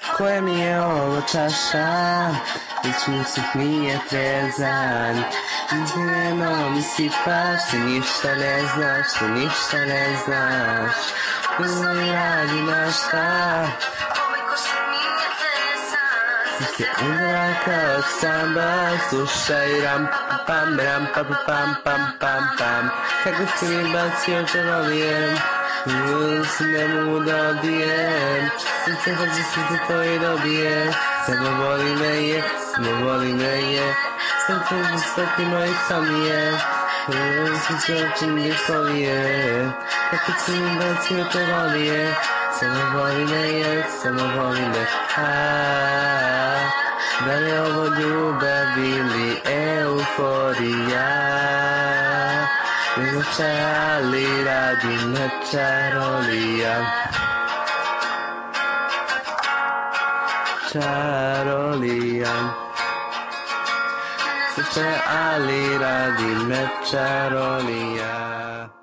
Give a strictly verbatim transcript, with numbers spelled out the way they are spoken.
Koje mi je ovo čaša, već musik mi je trezan. Njeno mi sipaš, ti ništa ne znaš, ti ništa ne znaš. Koji radi na šta, ti je umrla kao samba, slušaj ram pa pam ram pa pa pam pam pam pam. Kako si mi bacio čarolijem, se ne mogu da odijem. Srce hoće srce to i dobije. Samo voli me je, samo voli me je. Srce za sveti moj sam je. Srce oči mi solije. Kako si mi bacio čarolije, samo voli me je, samo voli me. Da li je ovo ljubav ili euforija? Nego čali radi na čarolija. Čarolija. Sve ali radi na čarolija.